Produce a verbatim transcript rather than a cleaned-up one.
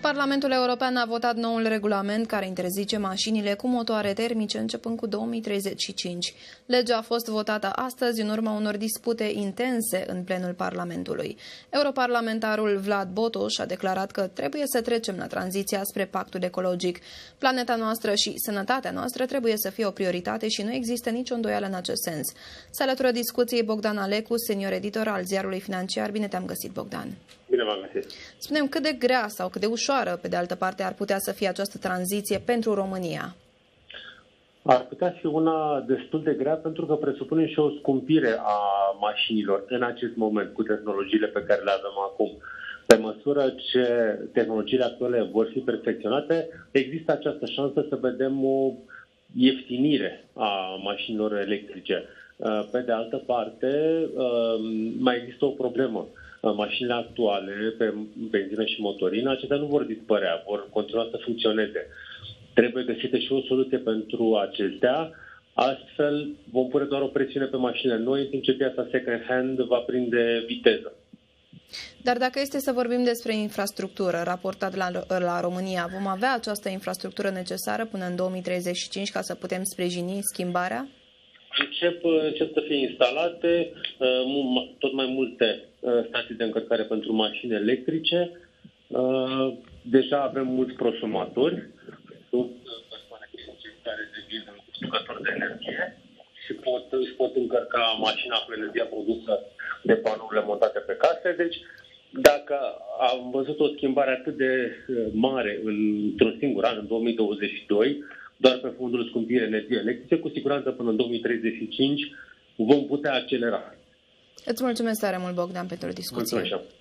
Parlamentul European a votat noul regulament care interzice mașinile cu motoare termice începând cu două mii treizeci și cinci. Legea a fost votată astăzi în urma unor dispute intense în plenul Parlamentului. Europarlamentarul Vlad Botoș a declarat că trebuie să trecem la tranziția spre pactul ecologic. Planeta noastră și sănătatea noastră trebuie să fie o prioritate și nu există nicio îndoială în acest sens. Se alătură discuției Bogdan Alecu, senior editor al ziarului financiar. Bine te-am găsit, Bogdan. Bine v-am găsit. Spunem cât de grea sau cât de ușoară, pe de altă parte, ar putea să fie această tranziție pentru România? Ar putea fi una destul de grea pentru că presupune și o scumpire a mașinilor în acest moment cu tehnologiile pe care le avem acum. Pe măsură ce tehnologiile actuale vor fi perfecționate, există această șansă să vedem o ieftinire a mașinilor electrice. Pe de altă parte, mai există o problemă. Mașinile actuale, pe benzină și motorină, acestea nu vor dispărea, vor continua să funcționeze. Trebuie găsită și o soluție pentru acestea, astfel vom pune doar o presiune pe mașinile noi, în timp ce piața second-hand va prinde viteză. Dar dacă este să vorbim despre infrastructură raportat la, la România, vom avea această infrastructură necesară până în două mii treizeci și cinci ca să putem sprijini schimbarea? Încep, încep să fie instalate uh, tot mai multe uh, stații de încărcare pentru mașini electrice. Uh, deja avem mulți prosumatori. Sunt persoane care devin producători de energie și pot, își pot încărca mașina cu energia produsă de panourile montate pe case. Deci, dacă am văzut o schimbare atât de mare într-un singur an, în două mii douăzeci și doi, doar pe fondul scumpirii energiei electrice, cu siguranță până în două mii treizeci și cinci vom putea accelera. Îți mulțumesc tare mult, Bogdan, pentru discuție. Mulțumesc.